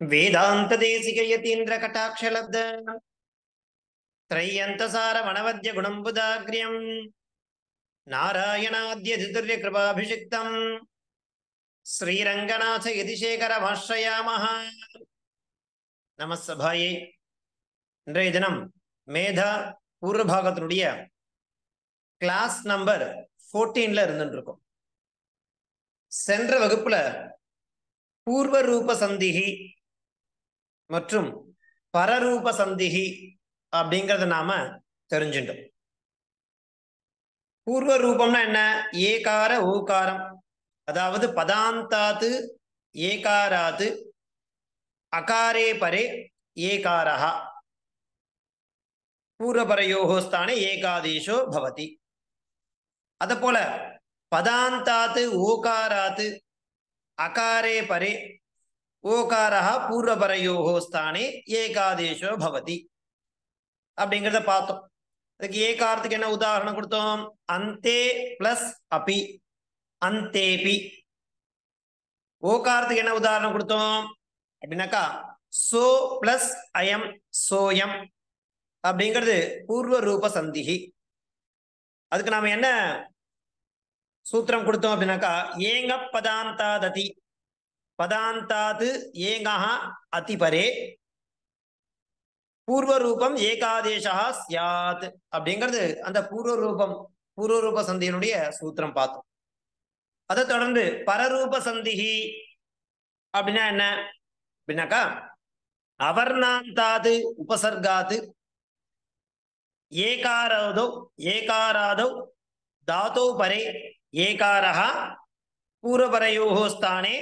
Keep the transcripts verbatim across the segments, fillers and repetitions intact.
वेदांत देशिक यतीन्द्र कटाक्षलब्ध त्रय्यंतसार वनवद्य गुणंबुदाग्र्यं नारायणाद्य धितुर्य कृपाभिषिक्तं श्रीरंगनाथ यतिशेखर भाष्यामः நமஸ்தபாயே. இன்றைய தினம் மேதா பூர்வ பாகத்தினுடைய கிளாஸ் நம்பர் பதினான்குல இருந்துட்டு இருக்கோம். சென்ற வகுப்புல பூர்வ ரூப சந்திகி மற்றும் பரரூப சந்திகி அப்படிங்கறத நாம தெரிஞ்சுட்டோம். பூர்வ ரூபம்னா என்ன? ஏகார ஊகாரம், அதாவது பதாந்தாத்து ஏகாராத்து அகாரே பரே ஏகாரஹ பூர்வபரயோஹோ ஸ்தானே ஏகாதேசோ பவதி. அத போல பதாந்தாத்து ஓகாராத்து அகாரே பரே ஓகாரஹ பூர்வபரயோஹோ ஸ்தானே ஏகாதேசோ பவதி அப்படிங்கிறத பார்த்தோம். அதுக்கு ஏகாரத்துக்கு என்ன உதாரணம் கொடுத்தோம்? அந்தே பிளஸ் அபி, அந்தேபி. ஓகாரத்துக்கு என்ன உதாரணம் கொடுத்தோம் அப்படின்னாக்கா சோ பிளஸ் அயம், சோயம் அப்படிங்கிறது பூர்வ ரூப சந்திகி. அதுக்கு நாம என்ன சூத்திரம் கொடுத்தோம் அப்படின்னாக்கா ஏங்க பதாந்தாதி, பதாந்தாது ஏங்கா அதிபரே பூர்வ ரூபம் ஏகாதேசா சியாத் அப்படிங்கிறது அந்த பூர்வ ரூபம் பூர்வ ரூப சந்தியினுடைய சூத்திரம் பார்த்தோம். அதை தொடர்ந்து பரரூப சந்திகி அப்படின்னா என்ன அப்படின்னாக்கா அவர்ணாந்தாது உபசர்காது ஏகாராதோ ஏகாராதோ தாதோ பரே ஏகாரஹ பூர்வபரயோஹோ ஸ்தானே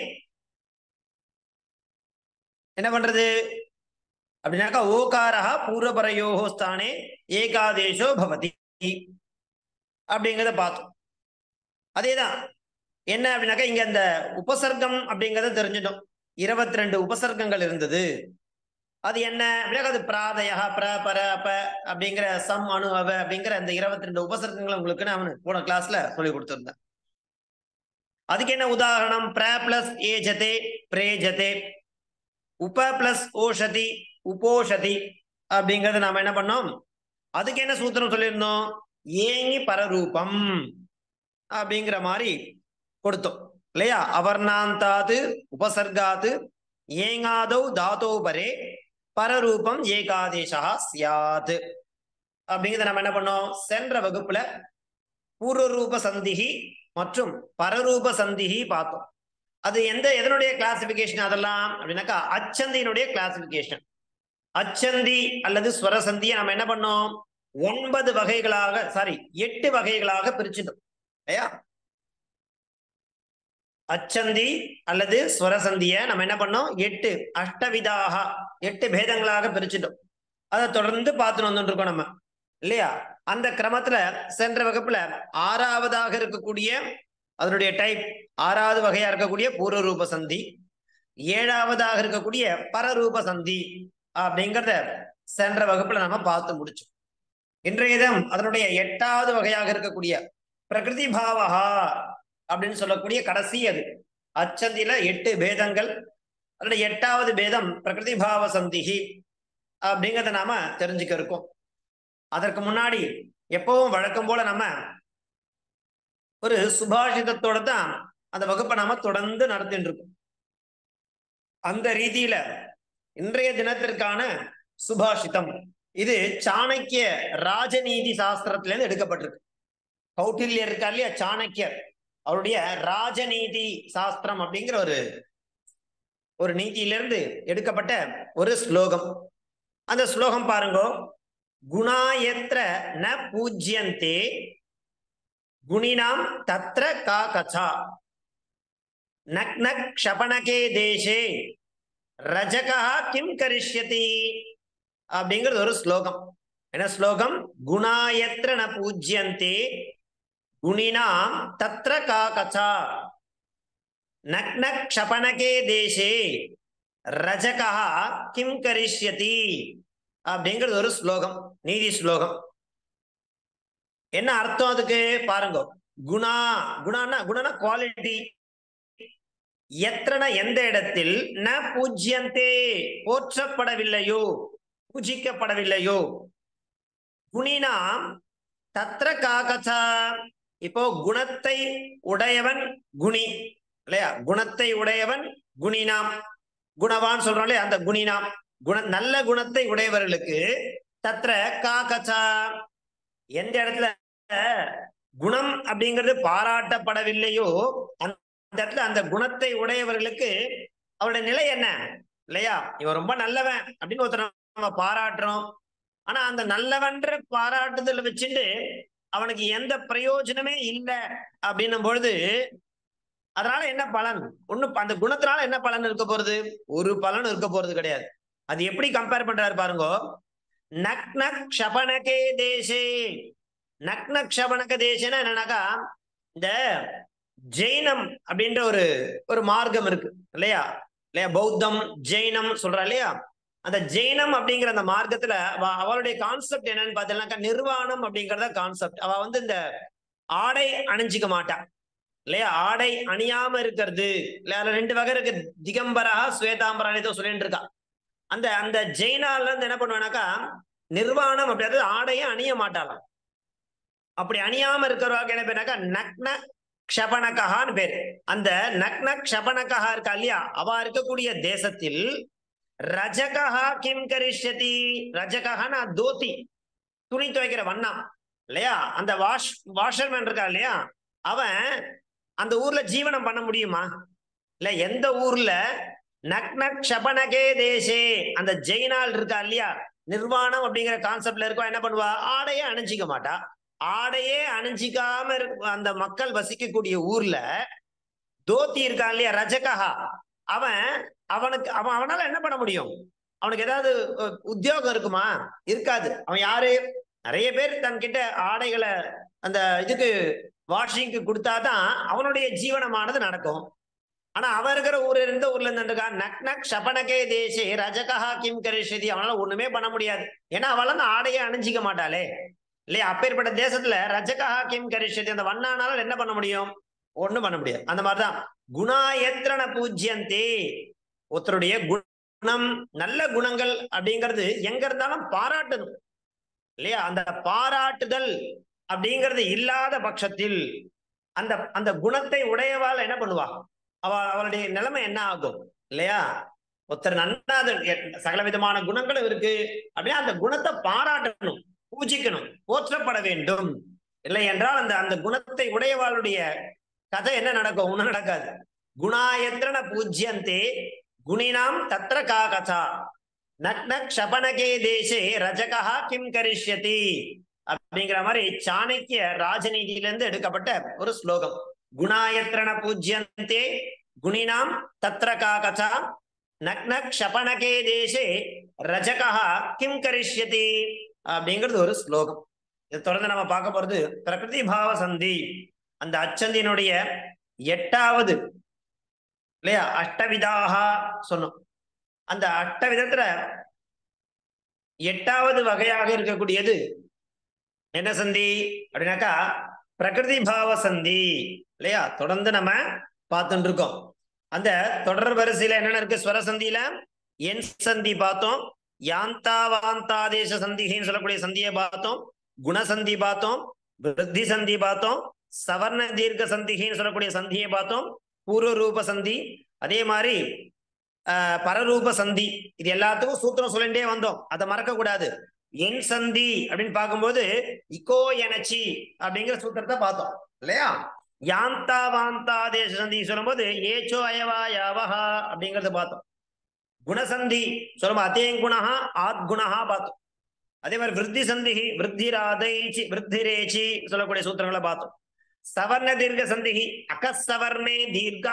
என்ன பண்றது அப்படின்னாக்கா ஓகாரஹ பூர்வபரயோஹோ ஸ்தானே ஏகாதேசோ பவதி அப்படிங்கிறத பார்த்தோம். அதேதான் என்ன அப்படின்னாக்கா இங்க அந்த உபசர்க்கம் அப்படிங்கிறத தெரிஞ்சிட்டோம். இருபத்தி ரெண்டு உபசர்க்கங்கள் இருந்தது. அது என்ன அப்படின்னா அது பிராதயா பிர பர ப அப்படிங்கிற சம் அணு அவ அப்படிங்கிற அந்த இருபத்தி ரெண்டு உபசர்க்கங்களை உங்களுக்கு நான் போன கிளாஸ்ல சொல்லி கொடுத்துருந்தேன். அதுக்கு என்ன உதாரணம்? பிர பிளஸ் ஏஜதே பிரேஜதே, உப பிளஸ் ஓஷதி உபோஷதி அப்படிங்கறத நாம என்ன பண்ணோம்? அதுக்கு என்ன சூத்திரம் சொல்லியிருந்தோம்? ஏங்கி பரரூபம் அப்படிங்கிற மாதிரி கொடுத்தோம் இல்லையா? அவர்ணாந்தாது உபசர்காது ஏங்காதோ தாதோ பரே பரரூபம் ஏகாதேசா சியாத் அப்படிங்கிறத நம்ம என்ன பண்ணோம்? சென்ற வகுப்புல பூர்வ ரூப சந்திகி மற்றும் பரரூப சந்திகி பார்த்தோம். அது எந்த எதனுடைய கிளாசிபிகேஷன் அதெல்லாம் அப்படின்னாக்கா அச்சந்தியினுடைய கிளாசிபிகேஷன். அச்சந்தி அல்லது ஸ்வரசந்தியை நம்ம என்ன பண்ணோம்? ஒன்பது வகைகளாக சாரி எட்டு வகைகளாக பிரிச்சுட்டோம் இல்லையா? அச்சந்தி அல்லது ஸ்வரசந்திய நம்ம என்ன பண்ணோம்? எட்டு அஷ்டவிதாக எட்டு பேதங்களாக பிரிச்சுட்டோம். அதை தொடர்ந்து பார்த்துட்டு வந்துட்டு இருக்கோம் நம்ம இல்லையா? அந்த கிரமத்துல சென்ற வகுப்புல ஆறாவதாக இருக்கக்கூடிய அதனுடைய டைப் ஆறாவது வகையா இருக்கக்கூடிய பூர்வ ரூப சந்தி, ஏழாவதாக இருக்கக்கூடிய பரரூப சந்தி அப்படிங்கிறத சென்ற வகுப்புல நம்ம பார்த்து முடிச்சோம். இன்றைய தினம் அதனுடைய எட்டாவது வகையாக இருக்கக்கூடிய பிரகிருதி பாவகா அப்படின்னு சொல்லக்கூடிய கடைசி அது அச்சந்தில எட்டு பேதங்கள். அதனுடைய எட்டாவது பேதம் பிரகிருதி பாவ சந்திகி அப்படிங்கிறத நாம தெரிஞ்சுக்க இருக்கோம். அதற்கு முன்னாடி எப்பவும் வழக்கம் போல நம்ம ஒரு சுபாஷிதத்தோட தான் அந்த வகுப்பை நாம தொடர்ந்து நடத்திட்டு இருக்கோம். அந்த ரீதியில இன்றைய தினத்திற்கான சுபாஷிதம் இது சாணக்கிய ராஜநீதி சாஸ்திரத்திலிருந்து எடுக்கப்பட்டிருக்கு. கௌட்டில்யர் இருக்கா இல்லையா, சாணக்கியர், அவருடைய ராஜநீதி சாஸ்திரம் அப்படிங்கிற ஒரு ஒரு நீதியிலிருந்து எடுக்கப்பட்ட ஒரு ஸ்லோகம். அந்த ஸ்லோகம் பாருங்க. குணாயத்ர ந பூஜ்யந்தே குணினாம் தத்ர கா கச்சா நக்னக் க்ஷபணகே தேசே ரஜகா கிம் கரிஷ்யதி அப்படிங்கிறது ஒரு ஸ்லோகம். என்ன ஸ்லோகம்? குணாயத்ர ந பூஜ்யந்தே குணினாம் தத்ர கா கச்சா நக்னக் க்ஷபணகே தேசே ரஜகா கிம் கரிஷ்யதி அப்படிங்கிறது ஒரு ஸ்லோகம், நீதி ஸ்லோகம். என்ன அர்த்தம் அதுக்கு பாருங்க. குணா, குணானா குணனா குவாலிட்டி, எத்தனை எந்த இடத்தில் ந பூஜ்யந்தே போற்றப்படவில்லையோ பூஜிக்கப்படவில்லையோ குணினாம் தத்ர காகச்சா. இப்போ குணத்தை உடையவன் குணி இல்லையா, குணத்தை உடையவன் குணினாம், குணவான் சொல்றோம் இல்லையா, அந்த குணினாம் குண நல்ல குணத்தை உடையவர்களுக்கு தத்ர காகச்சா எந்த இடத்துல குணம் அப்படிங்கிறது பாராட்டப்படவில்லையோ அந்த இடத்துல அந்த குணத்தை உடையவர்களுக்கு அவருடைய நிலை என்ன இல்லையா. இவன் ரொம்ப நல்லவன் அப்படின்னு ஒருத்தர் நம்ம பாராட்டுறோம், ஆனா அந்த நல்லவன்ற பாராட்டுதல் வச்சுட்டு அவனுக்கு எந்த பிரயோஜனமே இல்லை அப்படின்னும் பொழுது அதனால என்ன பலன்? ஒண்ணு அந்த குணத்தினால என்ன பலன் இருக்க போறது? ஒரு பலன் இருக்க போறது கிடையாது. அது எப்படி கம்பேர் பண்றாரு பாருங்க. நக்ன க்ஷபணகே தேசே, நக்ன க்ஷபணக தேசேன்னா என்னன்னாக்கா இந்த ஜெயினம் அப்படின்ற ஒரு ஒரு மார்க்கம் இருக்கு இல்லையா இல்லையா பௌத்தம் ஜெயினம் சொல்றா இல்லையா. அந்த ஜெயினம் அப்படிங்கிற அந்த மார்க்கத்துல அவளுடைய கான்செப்ட் என்னன்னு பார்த்தீங்கன்னாக்கா நிர்வாணம் அப்படிங்கறத கான்செப்ட். அவ வந்து இந்த ஆடை அணிஞ்சிக்க மாட்டா இல்லையா, ஆடை அணியாம இருக்கிறது இல்ல. அதுல ரெண்டு வகை இருக்கு, திகம்பரா ஸ்வேதாம்பரா ஏதோ சொல்லிட்டு இருக்கா. அந்த அந்த ஜெயினால இருந்து என்ன பண்ணுவானாக்கா நிர்வாணம் அப்படி, அதாவது ஆடையை அணிய மாட்டாளாம். அப்படி அணியாம இருக்கிறவங்க என்ன பேருனாக்கா நக்ன க்ஷபணகான்னு பேரு. அந்த நக்ன க்ஷபணகா இருக்கா இல்லையா, அவ இருக்கக்கூடிய தேசத்தில் ரஜகஹா கிம் கரிஷ்யதி, ரஜகஹான்னா தோத்தி துணி துவைக்கிற வண்ணம் இல்லையா, அந்த வாஷ் வாஷர்மேன் இருக்கா இல்லையா, அவன் அந்த ஊர்ல ஜீவனம் பண்ண முடியுமா இல்ல. எந்த ஊர்ல நக்ன க்ஷபணகே தேசே அந்த ஜெயினால் இருக்கா இல்லையா, நிர்வாணம் அப்படிங்கிற கான்செப்ட்ல இருக்கா, என்ன பண்ணுவா ஆடையே அணிஞ்சிக்க மாட்டா. ஆடையே அணிஞ்சிக்காம அந்த மக்கள் வசிக்கக்கூடிய ஊர்ல தோத்தி இருக்கா இல்லையா ரஜகஹா, அவன் அவனுக்கு அவன் அவனால என்ன பண்ண முடியும்? அவனுக்கு ஏதாவது உத்தியோகம் இருக்குமா? இருக்காது. அவன் யாரு? நிறைய பேர் தன்கிட்ட ஆடைகளை அந்த இதுக்கு வாஷிங்க்கு கொடுத்தாதான் அவனுடைய ஜீவனமானது நடக்கும். ஆனா அவன் இருக்கிற ஊர்ல இருந்த ஊர்ல இருந்துருக்கா நக்ன க்ஷபணகே தேசே ரஜகஹா கிம் கரிஷ்யதி, அவனால ஒண்ணுமே பண்ண முடியாது. ஏன்னா அவள் அந்த ஆடையை அணிஞ்சிக்க மாட்டாளே இல்லையா. அப்பேற்பட்ட தேசத்துல ரஜகஹா கிம் கரிஷ்யதி, அந்த வண்ணானால என்ன பண்ண முடியும்? ஒண்ணும் பண்ண முடியாது. அந்த மாதிரிதான் குணா எத்திரன பூஜ்யந்தே, ஒருத்தருடைய குணம் நல்ல குணங்கள் அப்படிங்கிறது எங்க இருந்தாலும் பாராட்டணும் இல்லையா. அந்த பாராட்டுதல் அப்படிங்கிறது இல்லாத பட்சத்தில் அந்த அந்த குணத்தை உடையவாள் என்ன பண்ணுவா? அவ அவளுடைய நிலைமை என்ன ஆகும் இல்லையா. ஒருத்தர் நன்னா சகல விதமான குணங்களும் இருக்கு அப்படின்னா அந்த குணத்தை பாராட்டணும், பூஜிக்கணும், போற்றப்பட வேண்டும். இல்லை என்றால் அந்த அந்த குணத்தை உடையவாளுடைய கதை என்ன நடக்கும்? ஒண்ணும் நடக்காது. குணாயத்திரன பூஜ்யந்தே குணினாம் தத்ர கா கதா நக்ன க்ஷபணகே தேசே ரஜகஹா கிம் கரிஷ்யதி அப்படிங்கிற மாதிரி சாணக்கிய ராஜநீதியில இருந்து எடுக்கப்பட்ட ஒரு ஸ்லோகம். குணாயத்திரன பூஜ்யந்தே குணினாம் தத்ர கா கதா நக்ன க்ஷபணகே தேசே ரஜகஹா கிம் கரிஷ்யதி அப்படிங்கிறது ஒரு ஸ்லோகம். இதை தொடர்ந்து நம்ம பார்க்க போறது பிரகிருதி பாவ சந்தி, அந்த அச்சந்தியினுடைய எட்டாவது இல்லையா அஷ்டவிதாக சொன்னோம். அந்த அஷ்டவிதத்துல எட்டாவது வகையாக இருக்கக்கூடியது என்ன சந்தி அப்படின்னாக்கா பிரகிருதி பாவ சந்தி இல்லையா. தொடர்ந்து நம்ம பார்த்துட்டு இருக்கோம். அந்த தொடர் வரிசையில என்னென்ன இருக்கு? ஸ்வரசந்தியில என் சந்தி பார்த்தோம், யாந்தாவாந்தாதேச சந்தின்னு சொல்லக்கூடிய சந்தியை பார்த்தோம், குணசந்தி பார்த்தோம், விருத்தி சந்தி பார்த்தோம், சவர்ண தீர்க்க சந்தின்னு சொல்லக்கூடிய சந்தியை பார்த்தோம், பூர்வ ரூப சந்தி, அதே மாதிரி அஹ் பரரூப சந்தி. இது எல்லாத்துக்கும் சூத்திரம் சொல்லிட்டே வந்தோம், அதை மறக்க கூடாது. என் சந்தி அப்படின்னு பார்க்கும்போது இக்கோ எனச்சி அப்படிங்கிற சூத்திரத்தை பார்த்தோம் இல்லையா. யாந்தா வாந்தா தேச சந்தி சொல்லும் போது ஏச்சோ அயவா யாவஹா அப்படிங்கறத பார்த்தோம். குணசந்தி சொல்லும் அதேங்குணஹா ஆத்குணஹா பார்த்தோம். அதே மாதிரி விருத்தி சந்தி விருத்திராதைச்சி விருத்திரேச்சி சொல்லக்கூடிய சூத்திரங்களை பார்த்தோம். சவர்ண தீர்க்க சந்தி அகசவர்ணே தீர்க்கா.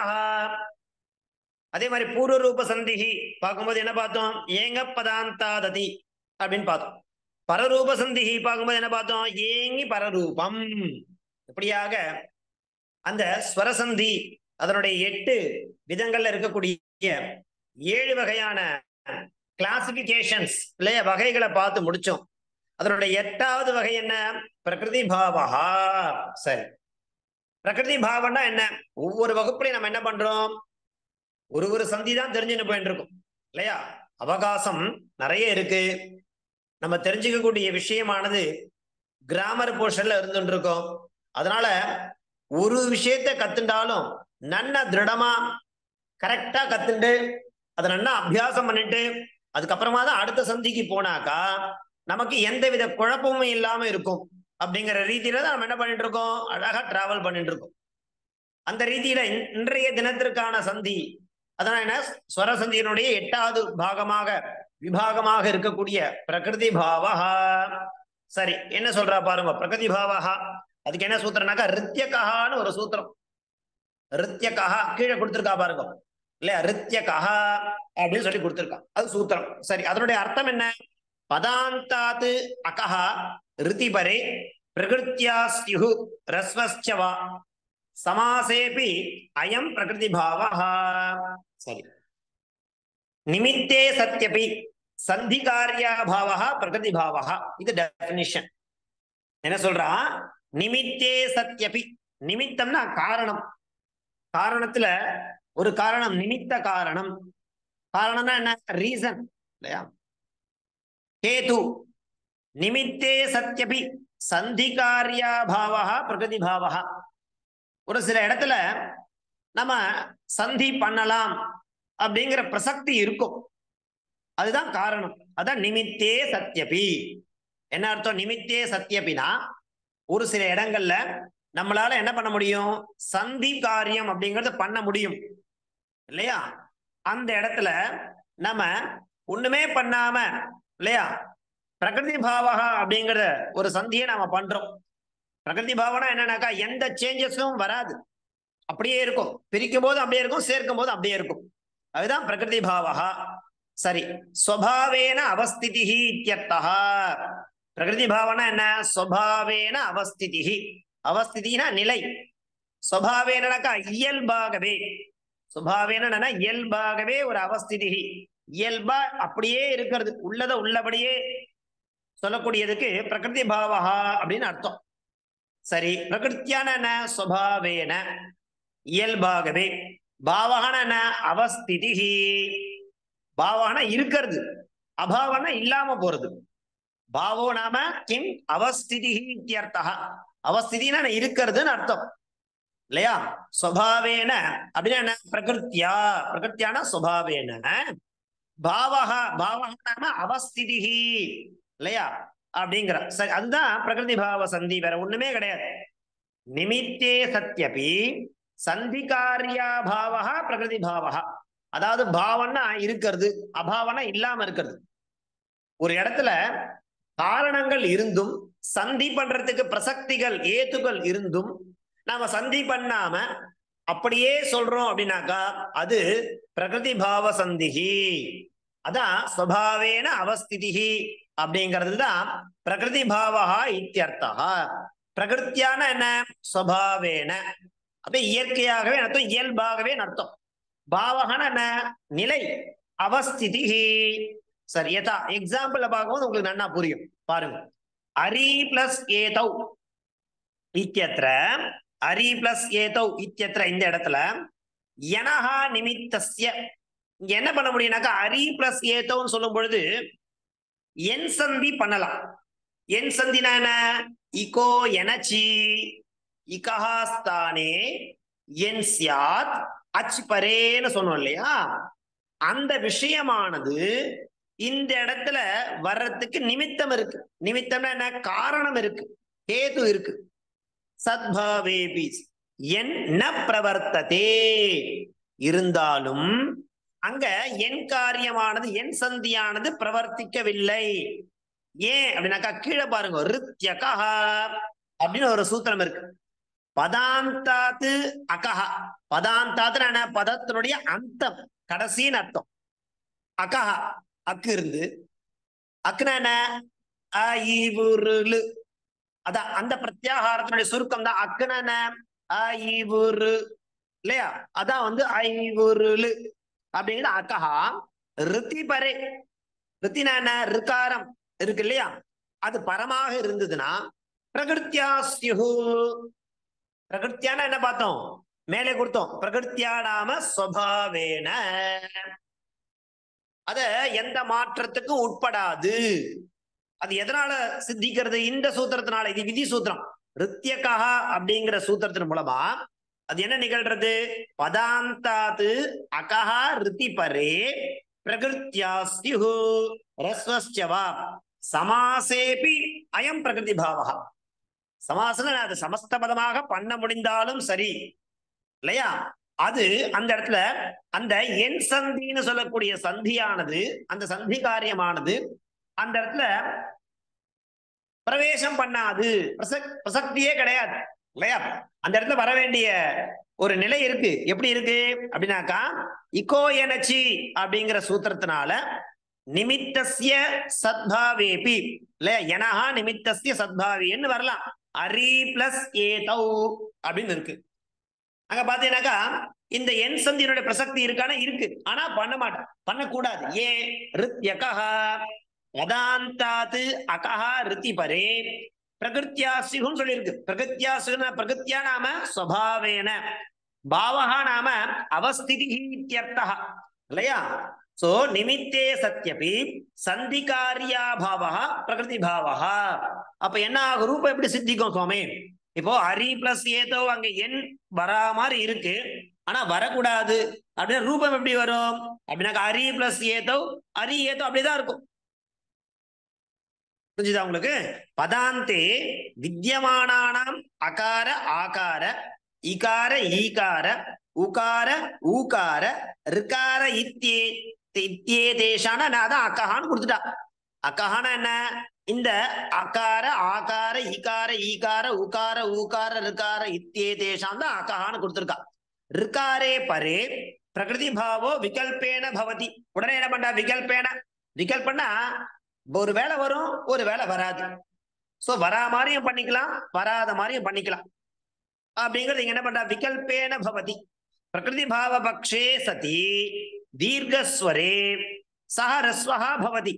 அதே மாதிரி பூர்வ ரூப சந்தி பார்க்கும்போது என்ன பார்த்தோம்? ஏங்க பதாந்தாததி அப்படின்னு பார்த்தோம். பரரூப சந்தி பார்க்கும்போது என்ன பார்த்தோம்? ஏங்கி பரரூபம். இப்படியாக அந்த ஸ்வரசந்தி அதனுடைய எட்டு விதங்கள்ல இருக்கக்கூடிய ஏழு வகையான கிளாசிபிகேஷன்ஸ் இல்லையா வகைகளை பார்த்து முடிச்சோம். அதனுடைய எட்டாவது வகை என்ன? பிரகிருதி பாவஹா. சரி, பிரகிருதி பாவம்னா என்ன? ஒவ்வொரு வகுப்புலையும் நம்ம என்ன பண்றோம்? ஒரு ஒரு சந்தி தான் தெரிஞ்சுன்னு போயிட்டு இருக்கும் இல்லையா? அவகாசம் நிறைய இருக்கு. நம்ம தெரிஞ்சுக்கக்கூடிய விஷயமானது கிராமர் போர்ஷன்ல இருந்துட்டு இருக்கோம். அதனால ஒரு விஷயத்த கத்துண்டாலும் நன்ன திருடமா கரெக்டா கத்துண்டு அதை நன்னா அபியாசம் பண்ணிட்டு அதுக்கப்புறமா தான் அடுத்த சந்திக்கு போனாக்கா நமக்கு எந்த வித குழப்பமும் இல்லாம இருக்கும். அப்படிங்கிற ரீதியில தான் நம்ம என்ன பண்ணிட்டு இருக்கோம், அழகா டிராவல் பண்ணிட்டு இருக்கோம். அந்த ரீதியில இன்றைய தினத்திற்கான சந்தி அதனால என்ன, ஸ்வர சந்தியினுடைய எட்டாவது பாகமாக விபாகமாக இருக்கக்கூடிய பிரகிருதி பாவஹா. சரி, என்ன சொல்றா பாருங்க, பிரகிருதி பாவஹா. அதுக்கு என்ன சூத்திரம்னாக்கா ரித்யகான்னு ஒரு சூத்திரம். ரித்யகஹா கீழே கொடுத்திருக்கா பாருங்க இல்லையா, ரித்யகஹா அப்படின்னு சொல்லி கொடுத்திருக்கா, அது சூத்திரம். சரி, அதனுடைய அர்த்தம் என்ன? பதாந்தாத்து அகஹா ரிதிபரே பிரகிருத்யா ஸ்யுஹு ரஸ்வஸ்சவா சமாசேபி அயம் பிரகிருதி பாவஹா. சரி, நிமித்தே சத்யபி சந்திகாரியா பாவஹா பிரகிருதி பாவஹா. இது டெஃபினிஷன். என்ன சொல்றா? நிமித்தே சத்யபி. நிமித்தம்னா காரணம். காரணத்துல ஒரு காரணம், நிமித்த காரணம். காரணம்னா என்ன? ரீசன் இல்லையா? கேது. நிமித்தே சத்யபி சந்திகாரியா பாவஹா பிரகிருதி பாவஹா. ஒரு சில இடத்துல நம்ம சந்தி பண்ணலாம் அப்படிங்கிற பிரசக்தி இருக்கும், அதுதான் காரணம். அதான் நிமித்தே சத்யபி. என்ன அர்த்தம்? நிமித்தே சத்யபினா ஒரு சில இடங்கள்ல நம்மளால என்ன பண்ண முடியும், சந்தி காரியம் அப்படிங்கறத பண்ண முடியும் இல்லையா? அந்த இடத்துல நம்ம ஒண்ணுமே பண்ணாம இல்லையா பிரகிருதி பாவகா அப்படிங்கிற ஒரு சந்தியை நாம பண்றோம். பிரகிருதி பாவனா என்னன்னாக்கா எந்த சேஞ்சஸும் வராது, அப்படியே இருக்கும். பிரிக்கும் போது அப்படியே இருக்கும், சேர்க்கும் போது அப்படியே இருக்கும். அதுதான் பிரகிருதி பாவகா. சரி, ஸ்வபாவேன அவஸ்திதிஹி இத்யர்த்தஹா. பிரகிருதி பாவனா என்ன? ஸ்வபாவேன அவஸ்திதிஹி. அவஸ்திதினா நிலை. ஸ்வபாவேனக்கா இயல்பாகவே. சுபாவேன இயல்பாகவே ஒரு அவஸ்திதிஹி, இயல்பா அப்படியே இருக்கிறது, உள்ளத உள்ளபடியே சொல்லக்கூடியதுக்கு பிரகிருதி பாவகா அப்படின்னு அர்த்தம். சரி, பிரகிருத்தியான என்ன? ஸ்வபாவேன இயல்பாகவே. பாவகன என்ன? அவஸ்திதிஹி. பாவகன இருக்கிறது, அபாவன இல்லாம போறது. பாவோ நாம கிம் அவஸ்திதிஹி இத்யர்த்தஹ. அவஸ்திதினா இருக்கிறதுன்னு அர்த்தம் இல்லையா? ஸ்வபாவேன அப்படின்னா என்ன? பிரகிருத்தியா. பிரகிருத்தியான ஸ்வபாவேன. பாவகா. பாவகா நாம அவஸ்திதிஹி இல்லையா அப்படிங்கிற. சரி, அதுதான் பிரகிருதி பாவ சந்தி, வேற ஒண்ணுமே கிடையாது. நிமித்தே சத்யபி சந்திகாரியா பாவகா பிரகிருதி பாவகா. அதாவது பாவனா இருக்கிறது, அபாவனா இல்லாம இருக்கிறது. ஒரு இடத்துல காரணங்கள் இருந்தும் சந்தி பண்றதுக்கு பிரசக்திகள் ஏத்துகள் இருந்தும் நாம சந்தி பண்ணாம அப்படியே சொல்றோம் அப்படின்னாக்கா அது பிரகிருதி பாவ சந்திஹி. அதான் ஸ்வபாவேன அவஸ்திதிஹி அப்படிங்கிறது தான் பிரகிருதி பாவஹா இத்யர்த்தஹா. பிரகிருத்தியான என்ன? ஸ்வபாவேன அப்ப இயற்கையாகவே அர்த்தம், இயல்பாகவே அர்த்தம். பாவகன என்ன? நிலை. அவஸ்திதிஹி. சரி, யதா எக்ஸாம்பிள் பார்க்கும்போது உங்களுக்கு நன்னா புரியும். பாருங்க, அரி பிளஸ் ஏதௌ இத்யத்ர. அரி பிளஸ் ஏதௌ இத்யத்ர இந்த இடத்துல யனஹா நிமித்தஸ்ய. இங்க என்ன பண்ண முடியும்னாக்கா அரி பிளஸ் ஏதௌன்னு சொல்லும் பொழுது என் சந்தி பண்ணலாம். என் சந்தினா என்ன? இகோ எனச்சி இகஹாஸ்தானே என் சியாத் அச் பரேன்னு சொன்னோம் இல்லையா? அந்த விஷயமானது இந்த இடத்துல வர்றதுக்கு நிமித்தம் இருக்கு. நிமித்தம்னா என்ன? காரணம் இருக்கு, கேது இருக்கு. சத்பாவேபி என் ந பிரவர்த்ததே. இருந்தாலும் அங்க என் காரியமானது, என் சந்தியானது பிரவர்த்திக்கவில்லை. ஏன் அப்படின்னாக்கா கீழே பாருங்க, ரித்யகா அப்படின்னு ஒரு சூத்திரம் இருக்கு. பதாந்தாத்து அகஹா. பதாந்தாத்து என்ன? பதத்தினுடைய அந்தம், கடைசின்னு அர்த்தம். அகஹா அக்கு இருந்து, அக்குனா என்ன? அ அதான் அந்த பிரத்யாகாரத்தினுடைய சுருக்கம் தான் அக்குனா என்ன? ஐவுரு இல்லையா? அதான் வந்து ஐவுருளு அப்படிங்கிறது அக்கஹா. ரித்தி பரே. ரித்தினா என்ன? ரிகாரம் இருக்கு இல்லையா? அது பரமாக இருந்ததுன்னா பிரகிருத்தியா ஸ்யுஹு. பிரகிருத்தியான என்ன பார்த்தோம்? மேலே கொடுத்தோம். பிரகிருத்தியா நாம ஸ்வபாவேன, அத எந்த மாற்றத்துக்கும் உட்படாது. அது எதனால சித்திக்கிறது? இந்த சூத்திரத்தினால. இது விதி சூத்திரம். ரித்யகா அப்படிங்கிற சூத்திரத்தின் மூலமா அது என்ன நிகழ்றது? பதாந்தாத்து அகஹா ரிதி பரே பிரகிருத்தியாஸ்யு ரஸ்வஸ்யவா சமாசேபி அயம் பிரகிருதி பாவா. சமாசன அது சமஸ்த பதமாக பண்ண முடிந்தாலும் சரி இல்லையா, அது அந்த இடத்துல அந்த என் சந்தின்னு சொல்லக்கூடிய சந்தியானது, அந்த சந்தி காரியமானது அந்த இடத்துல பிரவேசம் பண்ணாது, பிரசக்தியே கிடையாது இல்லையா. அந்த இடத்துல வர வேண்டிய ஒரு நிலை இருக்கு. எப்படி இருக்கு அப்படின்னாக்கா, இகோ எனச்சி அப்படிங்கிற சூத்திரத்தினால நிமித்தஸ்ய சத்பாவேபி இல்லையா, எனஹா நிமித்தஸ்ய சத்பாவின்னு வரலாம். அரி பிளஸ் ஏதௌ அப்படின்னு இருக்கு. அங்க பாத்தீங்கன்னாக்கா இந்த என் சந்தியினுடைய பிரசக்தி இருக்கானா? இருக்கு. ஆனா பண்ண மாட்டேன், பண்ணக்கூடாது. ஏன்? ரித்யகா பதாந்தாத்து அகஹா ரிதி பரே பிரகிருத்தியாசிகுன்னு சொல்லியிருக்கு. பிரகிருத்தியாசிகுன பிரகிருத்தியா நாம ஸ்வபாவேன, பாவஹா நாம அவஸ்திதி இத்யர்த்தஹ இல்லையா. சோ நிமித்தே சத்யபி சந்திகாரியா பாவஹ பிரகிருதி பாவஹ. அப்ப என்ன ஆகும்? ரூபம் எப்படி சித்திக்கும் சுவாமி? இப்போ அரி பிளஸ் ஏதோ அங்க என் வரா மாதிரி இருக்கு, ஆனா வரக்கூடாது அப்படின்னா ரூபம் எப்படி வரும் அப்படின்னாக்கா அரி பிளஸ் ஏதோ அரி ஏதோ அப்படிதான் இருக்கும். புரிஞ்சுதா உங்களுக்கு? பதாந்தே வித்யமானானாம் அகார ஆகார இகார ஈகார உகார ஊகார ரிகார இத்தியே இத்தியேதேஷான அதான் அக்கஹான்னு கொடுத்துட்டா. அக்கஹானா என்ன? இந்த அகார ஆகார இகார ஈகார உகார ஊகார ரிகார இத்தியேதேஷான் தான் அக்கஹான்னு கொடுத்துருக்கா. ரிகாரே பரே பிரகிருதி பாவோ விகல்பேன பவதி. உடனே என்ன பண்றா? விகல்பேன. விகல்பன்னா ஒரு வேலை வரும், ஒரு வேலை வராது. சோ வரா மாதிரியும் பண்ணிக்கலாம், வராத மாதிரியும் பண்ணிக்கலாம். அப்படிங்கிறது இங்க என்ன பண்றா? விகல்பேன பவதி. பிரகிருதி பாவ பக்ஷே சதி தீர்க்கஸ்வரே சஹ ரஸ்வஹா பவதி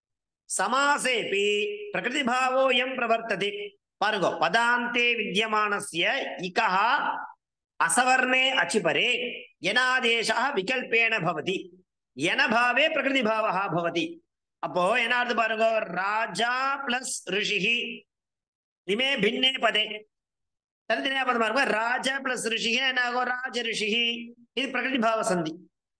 சமாசேபி பிரகிருதி பாவோ எம் பிரவர்த்ததே. பாருங்க, பதாந்தே வித்யமானஸ்ய இகஹா அசவர்ணே அச்சிபரே யனாதேஷா விகல்பேன பவதி யனபாவே பிரகிருதி பாவஹா பவதி. அப்போ என்ன ஆகுது பாருங்க, ராஜா பிளஸ் ரிஷிஹி இமே பின்னே பதே தனித்தனியா பதம் பாருங்க. ராஜா பிளஸ் ரிஷிஹி என்ன ஆகும்? ராஜ ரிஷிஹி. இது பிரகிருதி பாவ சந்தி.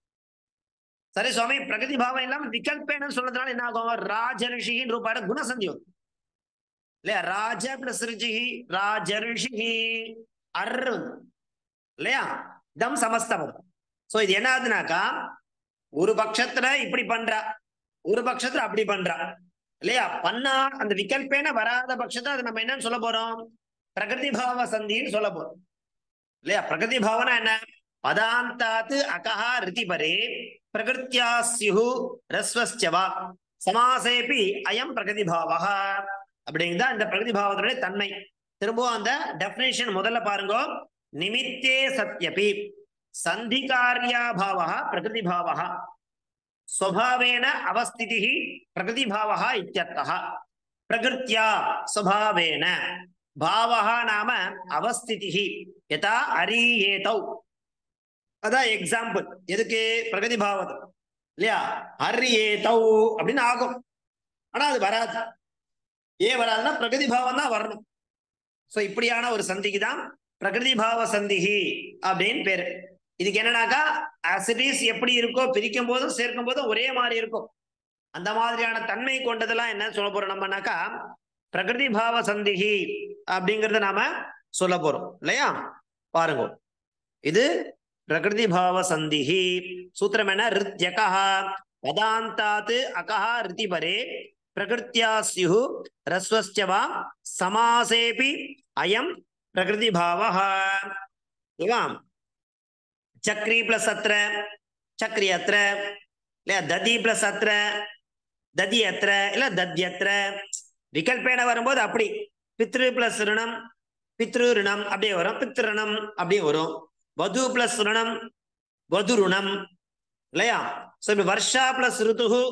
சரி சுவாமி, பிரகிருதி பாவம் இல்லாம விகல்பேன்னு சொன்னதுனால என்ன ஆகும்? ராஜ ரிஷிஹின் ரூபாட குணசந்தி வரும் இல்லையா. ராஜ பிளஸ் ரிஷிஹி ராஜ ரிஷிஹி அர் இல்லையா, தம் சமஸ்தபம். சோ இது என்ன ஆகுதுனாக்கா, ஒரு பட்சத்துல இப்படி பண்றா, ஒரு பட்சத்துல அப்படி பண்றா இல்லையா. பண்ணா அந்த விகல்பேன வராத பட்சத்தை அது நம்ம என்னன்னு சொல்ல போறோம்? பிரகிருதி பாவ சந்தின்னு சொல்ல போறோம் இல்லையா. பிரகிருதி பாவனா என்ன? பதாந்தாத்து அகஹா ரிதி பரே பிரகிருத்தியாஸ்யு ரஸ்வஸ்யவா சமாசேபி அயம் பிரகிருதி பாவஹ. அப்படிங்கிறதா இந்த பிரகிருதி பாவத்துடைய தன்மை. திரும்பவும் அந்த டெஃபினேஷன் முதல்ல பாருங்க. நிமித்தே சத்யபி சந்திகாரியா பாவஹ பிரகிருதி பாவஹ ஸ்வபாவேன அவஸ்திதிஹ பிரகிருதி பாவஹ இத்யர்த்தஹ. பிரகிருத்யா ஸ்வபாவேன பாவஹ நாம அவஸ்திதிஹ யதா அரியேதௌ. அதான் எக்ஸாம்பிள் எதுக்கு? பிரகிருதி பாவம் இல்லையா. அரியேதௌ அப்படின்னு ஆகும், ஆனா அது வராது. ஏன் வராதுன்னா பிரகிருதி பாவம் தான் வரணும். சோ இப்படியான ஒரு சந்திக்கு தான் பிரகிருதி பாவ சந்திஹி அப்படின்னு பேரு. இதுக்கு என்னன்னாக்கா ஆசிடிஸ் எப்படி இருக்கோ பிரிக்கும் போதும் சேர்க்கும் போதும் ஒரே மாதிரி இருக்கும். அந்த மாதிரியான தன்மை கொண்டதெல்லாம் என்ன சொல்ல போறோம் நம்மனாக்கா பிரகிருதி பாவ சந்திஹி அப்படிங்கறத நாம சொல்ல போறோம் இல்லையா. பாருங்க, இது பிரகிருதி பாவ சந்திஹி. சூத்திரம் என்ன? ரித்யகா பதாந்தாத் அகஹா ரிதி பரே பிரகிருத்தியாஸ்யு ரஸ்வஸ்யவா சமாசேபி அயம் பிரகிருதி பாவஹ. चक्री प्लस अत्र चक्री अत्र இல்ல दधि प्लस अत्र दधि अत्र இல்ல दध्यत्र. விகல்பேன வரும்போது அப்படி பித்ரு பிளஸ் ऋणம் பித்ரு ऋणம் அப்படியே வரும், பித்ரு ऋणம் அப்படியே வரும். வது பிளஸ் ऋणம் வது ऋणம் இல்லையா. சோ இப்ப வர்ஷா பிளஸ் ருதுஹு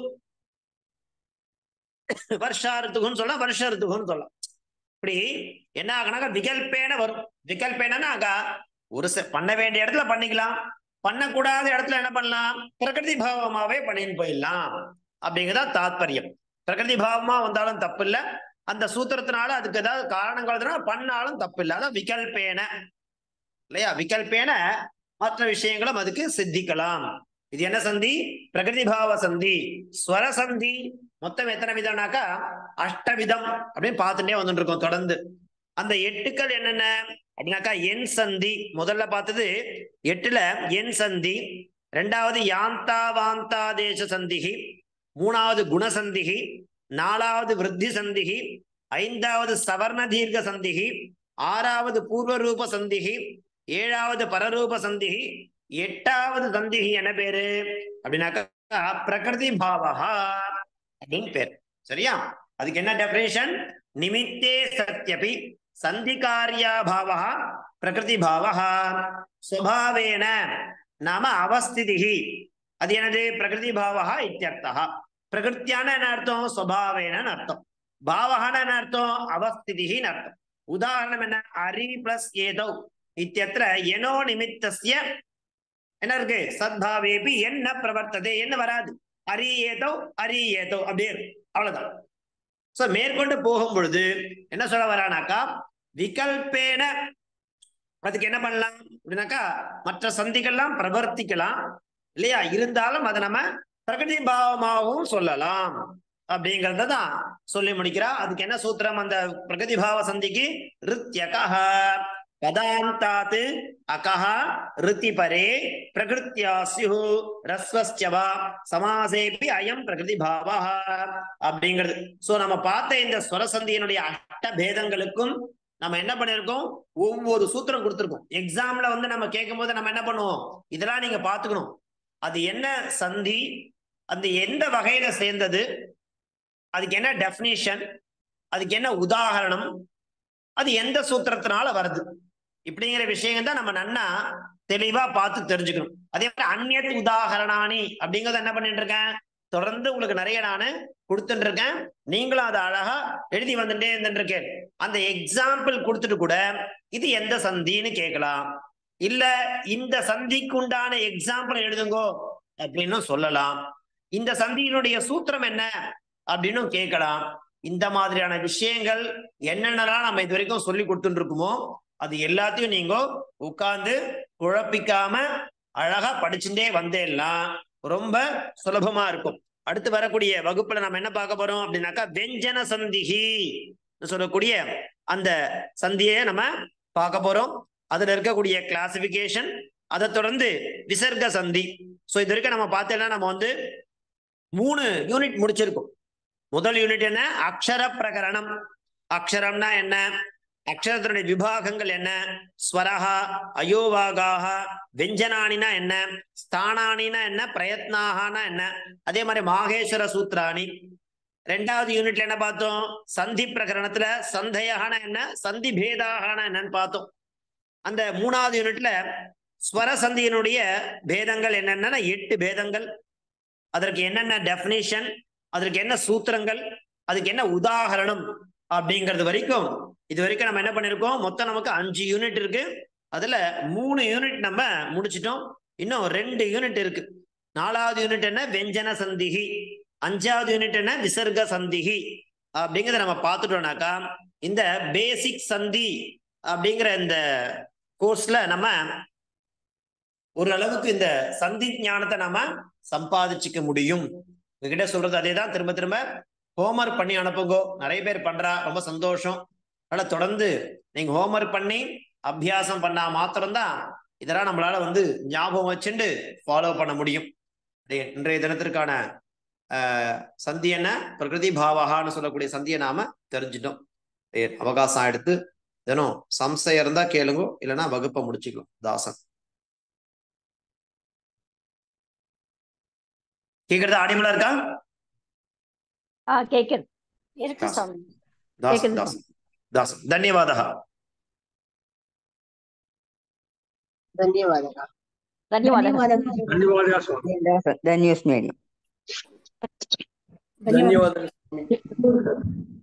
வர்ஷா ருதுஹுன்னு சொல்லலாம், வருஷ ருதுஹுன்னு சொல்லலாம். இப்படி என்ன ஆகுனாக்கா விகல்பேன வரும். விகல்பேனா ஒரு பண்ண வேண்டிய இடத்துல பண்ணிக்கலாம், பண்ணக்கூடாத இடத்துல என்ன பண்ணலாம், பிரகிருதி பாவமாவே பண்ணின்னு போயிடலாம் அப்படிங்கிறதா தாத்பரியம். பிரகிருதி பாவமா வந்தாலும் தப்பு இல்லை, அந்த சூத்திரத்தினால அதுக்கு ஏதாவது காரணங்கள் பண்ணாலும் தப்பு இல்லை. அதான் விகல்பேன இல்லையா, விகல்பேன மற்ற விஷயங்களும் அதுக்கு சித்திக்கலாம். இது என்ன சந்தி, பிரகிருதி பாவ சந்தி. ஸ்வர சந்தி மொத்தம் எத்தனை விதம்னாக்கா அஷ்டவிதம் அப்படின்னு பார்த்துட்டே வந்துட்டு இருக்கோம் தொடர்ந்து. அந்த எட்டுக்கள் என்னென்ன அப்படின்னாக்கா என் சந்தி முதல்ல பார்த்தது, எட்டுல என் சந்தி, ரெண்டாவது யாந்தா வாந்தா தேச சந்திகி, மூணாவது குணசந்திகி, நாலாவது விருத்தி சந்திகி, ஐந்தாவது சவர்ண தீர்க்க சந்திகி, ஆறாவது பூர்வரூப சந்திகி, ஏழாவது பரரூப சந்திகி, எட்டாவது சந்திகி என்ன பேரு அப்படின்னாக்கா பிரகிருதி பாவஹா அப்படின்னு பேர். சரியா, அதுக்கு என்ன டெஃபினேஷன், நிமித்தே சத்யபி சந்திகாரியா பாவஹ பிரகிருதி பாவஹ ஸ்வபாவேன நாம அவஸ்திதிஹி. அது என்னது, பிரகிருதி பாவஹ இத்யர்த்தஹ. பிரகிருத்தியான என்ன அர்த்தம், ஸ்வபாவேன அர்த்தம். பாவஹன என்ன அர்த்தம், அவஸ்திதிஹின்னு அர்த்தம். உதாரணம் என்ன, அரி பிளஸ் ஏதோ இத்தியத்திர எனோ நிமித்தஸ்ய என்ன இருக்கு, சத்பாவேபி என்ன பிரவர்த்ததே, என்ன வராது, அரி ஏதோ அரி ஏதோ அப்படியே அவ்வளவுதான். சோ மேற்கொண்டு போகும் பொழுது என்ன சொல்ல வரானாக்கா, விகல்பேன அதுக்கு என்ன பண்ணலாம் அப்படின்னாக்கா மற்ற சந்திகள்லாம் பிரவர்த்திக்கலாம் இல்லையா, இருந்தாலும் அதை நம்ம பிரகிருதி பாவமாகவும் சொல்லலாம் அப்படிங்கறதான் சொல்லி முடிக்கிறா. அதுக்கு என்ன சூத்திரம், அந்த பிரகிருதி பாவ சந்திக்கு ரித்யகஹ பதாந்தாத் அகஹ ரித்தி பரே பிரகிருத்யா ஸ்யு ரஸ்வஸ்யவா சமாசேபி அயம் பிரகிருதி பாவஹ அப்படிங்கிறது. சோ நம்ம பார்த்த இந்த ஸ்வரசந்தியினுடைய அஷ்ட பேதங்களுக்கும் நம்ம என்ன பண்ணிருக்கோம், ஒவ்வொரு சூத்திரம் கொடுத்துருக்கோம். எக்ஸாம்ல வந்து நம்ம கேட்கும் போது நம்ம என்ன பண்ணுவோம், இதெல்லாம் நீங்க பாத்துக்கணும். அது என்ன சந்தி, அந்த எந்த வகையில சேர்ந்தது, அதுக்கு என்ன டெஃபினிஷன், அதுக்கு என்ன உதாரணம், அது எந்த சூத்திரத்தினால வருது, இப்படிங்கிற விஷயங்கள் தான் நம்ம நன்னா தெளிவா பார்த்து தெரிஞ்சுக்கணும். அதே மாதிரி அந்நியத் உதாகரணானி அப்படிங்கறத என்ன பண்ணிட்டு இருக்கேன், தொடர்ந்து உங்களுக்கு நிறைய நானு கொடுத்துட்டு இருக்கேன். நீங்களும் அதை அழகா எழுதி வந்துட்டே இருந்துட்டு இருக்கேன். அந்த எக்ஸாம்பிள் கொடுத்துட்டு கூட இது எந்த சந்தின்னு கேட்கலாம், இல்ல இந்த சந்திக்கு உண்டான எக்ஸாம்பிள் எழுதுங்கோ அப்படின்னு சொல்லலாம். இந்த சந்தியினுடைய சூத்திரம் என்ன அப்படின்னு கேட்கலாம். இந்த மாதிரியான விஷயங்கள் என்னென்னலாம் நம்ம இது வரைக்கும் சொல்லி கொடுத்துட்டு இருக்குமோ அது எல்லாத்தையும் நீங்க உட்கார்ந்து குழப்பிக்காம அழகா படிச்சுட்டே வந்தேலாம் ரொம்ப சுலபமா இருக்கும். அடுத்து வரக்கூடிய வகுப்புல நம்ம என்ன பார்க்க போறோம் அப்படின்னாக்கா வெஞ்சன சந்திகி சொல்லக்கூடிய அந்த சந்தியை நம்ம பார்க்க போறோம். அதுல இருக்கக்கூடிய கிளாசிபிகேஷன், அதை தொடர்ந்து விசர்க சந்தி. சோ இது வரைக்கும் நம்ம பார்த்தேன்னா நம்ம வந்து மூணு யூனிட் முடிச்சிருக்கோம். முதல் யூனிட் என்ன, அக்ஷர பிரகரணம். அக்ஷரம்னா என்ன, அக்ஷரத்தினுடைய விபாகங்கள் என்ன, ஸ்வரஹா அயோவாகாக, வெஞ்சனானினா என்ன, ஸ்தானானினா என்ன, பிரயத்னாகனா என்ன, அதே மாதிரி மாகேஸ்வர சூத்ராணி. ரெண்டாவது யூனிட்ல என்ன பார்த்தோம், சந்தி பிரகரணத்துல சந்தையான என்ன, சந்தி பேதாகன என்னன்னு பார்த்தோம். அந்த மூணாவது யூனிட்ல ஸ்வர சந்தியினுடைய பேதங்கள் என்னென்ன, எட்டு பேதங்கள், அதற்கு என்னென்ன டெஃபினிஷன், அதற்கு என்ன சூத்திரங்கள், அதுக்கு என்ன உதாகரணம் அப்படிங்கிறது வரைக்கும் இது வரைக்கும் நம்ம என்ன பண்ணிருக்கோம், மொத்தம் நமக்கு அஞ்சு யூனிட் இருக்கு. அதுல மூணு யூனிட் நம்ம முடிச்சிட்டோம், இன்னும் ரெண்டு யூனிட் இருக்கு. நாலாவது யூனிட் என்ன, வெஞ்சன சந்திகி. அஞ்சாவது யூனிட் என்ன, விசர்க சந்திகி. அப்படிங்கிறத நம்ம பார்த்துட்டோம்னாக்கா இந்த பேசிக் சந்தி அப்படிங்கிற இந்த கோர்ஸ்ல நம்ம ஓரளவுக்கு இந்த சந்தி ஞானத்தை நாம சம்பாதிச்சுக்க முடியும். உங்ககிட்ட சொல்றது அதே தான், திரும்ப திரும்ப ஹோம்ஒர்க் பண்ணி அனுப்புங்கோ. நிறைய பேர் பண்றா, ரொம்ப சந்தோஷம். அதனால தொடர்ந்து நீங்க ஹோம்ஒர்க் பண்ணி அபியாசம் பண்ணா மாத்திரம்தான் இதெல்லாம் நம்மளால வந்து ஞாபகம் வச்சுட்டு ஃபாலோ பண்ண முடியும். இன்றைய தினத்திற்கான ஆஹ் சந்தி என்ன, பிரகிருதி பாவகான்னு சொல்லக்கூடிய சந்தியை நாம தெரிஞ்சிட்டோம். அவகாசம் எடுத்து தினம் சம்சயம் இருந்தா கேளுங்க, இல்லைன்னா வகுப்பை முடிச்சுக்கலாம். தாசன் கேக்குறது ஆடியபிளா இருக்கா? கேக்குது இருக்கு சாமி. தாசன் தாசன் தாசன் ధన్యవాదः. ధన్యవాదాలు ధన్యవాదాలు ధన్యవాదాలు ధన్యవాదాలు.